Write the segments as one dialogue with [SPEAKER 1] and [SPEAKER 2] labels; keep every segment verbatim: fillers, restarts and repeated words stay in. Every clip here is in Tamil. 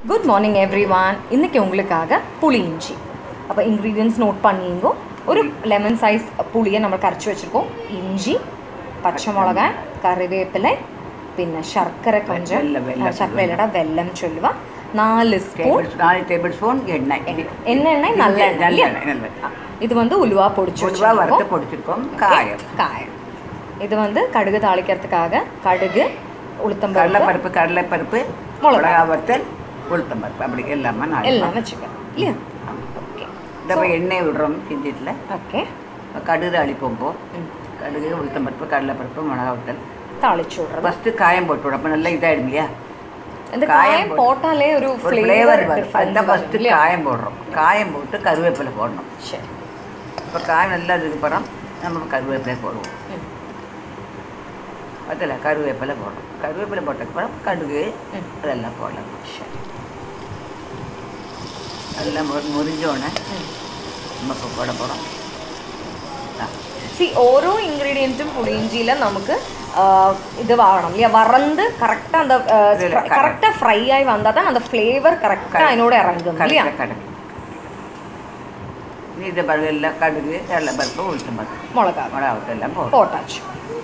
[SPEAKER 1] Good morning everyone. இன்னைக்கு உங்களுக்காக புலியிஞ்சி. அப்ப ingredients note பண்ணிங்க. ஒரு lemon size புளியை நம்ம கரைச்சு வச்சிருக்கோம். இஞ்சி, பச்சை மிளகாய், கறிவேப்பிலை, பின்ன சர்க்கரை கொஞ்சம், சர்க்கரையிலடா வெல்லம் சொல்லுவா. நாலு ஸ்பூன்
[SPEAKER 2] நாலு டேபிள் ஸ்பூன் எண்ணெய்.
[SPEAKER 1] எண்ணெய் நல்ல எண்ணெய். இது வந்து உலுவா பொடிச்சு
[SPEAKER 2] உலுவா வறுத்து பொடிச்சிருக்கோம். காயம்
[SPEAKER 1] காயம். இது வந்து கடுகு தாளிக்கிறதுக்காக கடுகு, உளுத்தம்
[SPEAKER 2] கடலை பருப்பு, கடலை பருப்பு, மிளகா வத்தல், உளுத்தம் பருப்பு அப்படி எல்லாமே
[SPEAKER 1] எல்லாம் வச்சுக்கலாம் இல்லையா? ஓகே.
[SPEAKER 2] இப்போ எண்ணெய் விடுறோம் கிண்டியில்.
[SPEAKER 1] ஓகே.
[SPEAKER 2] கடுகு தாளிப்போம். கடுகு, உளுத்தம் பருப்பு, கடலை பருப்பு, மிளகா வத்தல்
[SPEAKER 1] தாளிச்சு விடுறோம்.
[SPEAKER 2] ஃபஸ்ட்டு காயம் போட்டு விடும். அப்போ நல்லா இதாகிடும் இல்லையா?
[SPEAKER 1] இந்த காயம் போட்டாலே ஒரு
[SPEAKER 2] ஃப்ளேவர் வரும். அதுதான் ஃபஸ்ட்டு காயம் போடுறோம். காயம் போட்டு கருவேப்பிலை போடணும்.
[SPEAKER 1] சரி.
[SPEAKER 2] இப்போ காயம் நல்லா இதுக்கு அப்புறம் நம்ம கருவேப்பிலை போடுவோம். அதில் கருவேப்பிலை போடணும். கருவேப்பிலை போட்டதுக்கப்புறம் கடுகு அதெல்லாம் போடலாம். எல்லாம் முறிஞ்சோடனே நம்ம இப்போ போட போகிறோம்.
[SPEAKER 1] சி ஓரோ இன்க்ரீடியண்ட்டும் புளியிஞ்சியில் நமக்கு இது வாங்கணும் இல்லையா? வறந்து கரெக்டாக அந்த கரெக்டாக ஃப்ரை ஆகி வந்தால் தான் அந்த ஃப்ளேவர் கரெக்டாக என்னோட இறங்கும் இல்லையா?
[SPEAKER 2] கடுகு இது பருப்பு எல்லாம் கடுகு, கடலை பருப்பு, உளுத்தம் பருப்பு,
[SPEAKER 1] மிளகா
[SPEAKER 2] மிளகா எல்லாம் போ
[SPEAKER 1] போட்டாச்சு.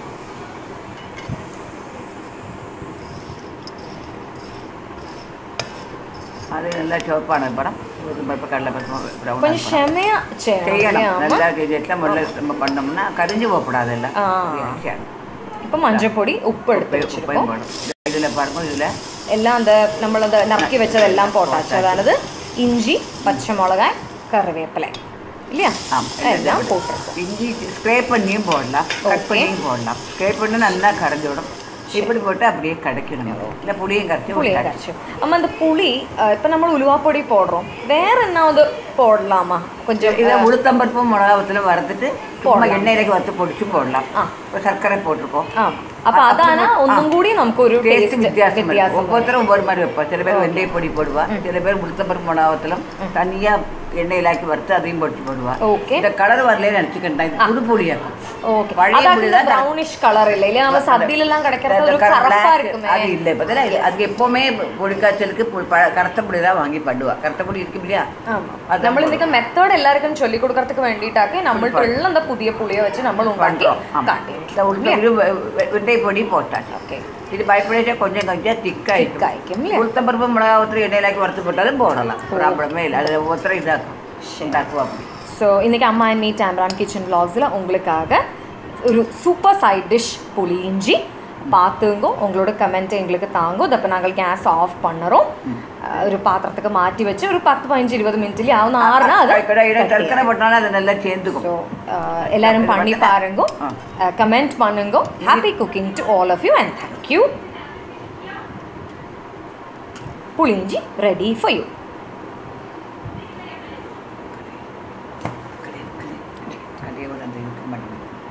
[SPEAKER 2] அது நல்லா சிவப்பான படம் உளுத்தம் பருப்பு, கடலை பருப்பு
[SPEAKER 1] கொஞ்சம் செமையாக
[SPEAKER 2] செய்யணும். நல்லா எல்லாம் முதல்ல நம்ம பண்ணோம்னா கரிஞ்சு போகக்கூடாது. எல்லாம்
[SPEAKER 1] இப்போ மஞ்சள் பொடி, உப்பு எடுத்து வச்சுருக்கோம்.
[SPEAKER 2] இதில் பாருங்க, இதில்
[SPEAKER 1] எல்லாம் அந்த நம்மள அந்த நறுக்கி வச்சதெல்லாம் போட்டாச்சு. அதாவது இஞ்சி, பச்சை மிளகாய், கருவேப்பிலை இல்லையா? எல்லாம் போட்டிருக்கோம்.
[SPEAKER 2] இஞ்சி ஸ்க்ரேப் பண்ணியும் போடலாம், கட் பண்ணியும் போடலாம். ஸ்க்ரேப் பண்ணி நல்லா கரைஞ்சி விடும். இப்படி போட்டு அப்படியே கடைக்கணும். இல்லை புளியும் கரைச்சி
[SPEAKER 1] புளியும் கரைச்சி. ஆமாம், அந்த புளி இப்போ நம்ம உலுவா பொடி போடுறோம், வேற என்ன போடலாமா? கொஞ்சம்
[SPEAKER 2] இதை உளுத்தம் பருப்பும் மிளகாவத்தில் வறுத்துட்டு எண்ணெயிലേക്ക് வறுத்து பொடிச்சு போடலாம். சர்க்கரை போட்டிருக்கோம்.
[SPEAKER 1] அப்போ அதானா ஒன்றும் கூடி நமக்கு ஒரு
[SPEAKER 2] டேஸ்ட் வித்தியாசம். ஒவ்வொருத்தரும் ஒவ்வொரு மாதிரி வைப்பா. சில பேர் வெந்தய பொடி போடுவா, சில பேர் உளுத்தம் பருப்பு மிளகாவத்திலும் தனியாக எண்ணெயிலாக்கி வறுத்து அதையும் பொடிச்சு போடுவா.
[SPEAKER 1] ஓகே. இந்த
[SPEAKER 2] கலர் வரலன்னு நினச்சிக்கிட்டேன். இது புது புளியாக்கும்.
[SPEAKER 1] ஓகே. பழைய புளி தான் ப்ரௌனிஷ் கலர் இல்லை இல்லையா? நம்ம சத்தியிலலாம் கிடைக்கிறது ஒரு கருப்பா இருக்குமே.
[SPEAKER 2] அது இல்லை. இப்போ அதுக்கு எப்போவுமே பொடிக்காய்ச்சலுக்கு கருத்த புளி தான் வாங்கி பண்ணுவா. கருத்த புளி இருக்கு இல்லையா?
[SPEAKER 1] നമ്മൾ ഇതിന്റെ മെത്തേഡ് എല്ലാവർക്കും ചൊല്ലി കൊടുക്കறதுக்கு വേണ്ടിയിട്ടാക്കി നമ്മളുള്ള அந்த புதிய புளியை வச்சு നമ്മൾ ഉണ്ടാക്കി
[SPEAKER 2] வெந்தய பொடி போட்டாச்சு. ஓகே. இது பயப்படா கொஞ்சம் கொஞ்சம் திக்காயிக்கும். உளுத்தம் பருப்பு மிளகாவத்தில் எண்ணெயிலாக்கி வறுத்து போட்டாலும் போடலாம். ப்ராப்ளமே இல்லை. அது ஒவ்வொருத்தரும் இதாக்கும் உண்டாக்குவா அப்படி.
[SPEAKER 1] ஸோ இன்றைக்கி அம்மா அண்ட் மீ டாமராண்ட் கிச்சன் வ்ளாக்ஸில் உங்களுக்காக ஒரு சூப்பர் சைட் டிஷ் புளியிஞ்சி பார்த்துங்கோ. உங்களோட கமெண்ட்டை எங்களுக்கு தாங்கோ. அப்போ நாங்கள் கேஸ் ஆஃப் பண்ணுறோம். ஒரு பாத்திரத்துக்கு மாற்றி வச்சு ஒரு பத்து பதினஞ்சு இருபது மினிட்லேயே ஆகும் ஆறுனா அது
[SPEAKER 2] டர்க்கனை போட்டாலும் அது நல்லா சேர்ந்துக்கும்.
[SPEAKER 1] ஸோ எல்லாரும் பண்ணி பாருங்கோ, கமெண்ட் பண்ணுங்கோ. Happy cooking to all of you and thank you. புளியிஞ்சி ரெடி ஃபார் யூ.
[SPEAKER 2] அதே ஒரு அந்த இருக்கு மட்டும்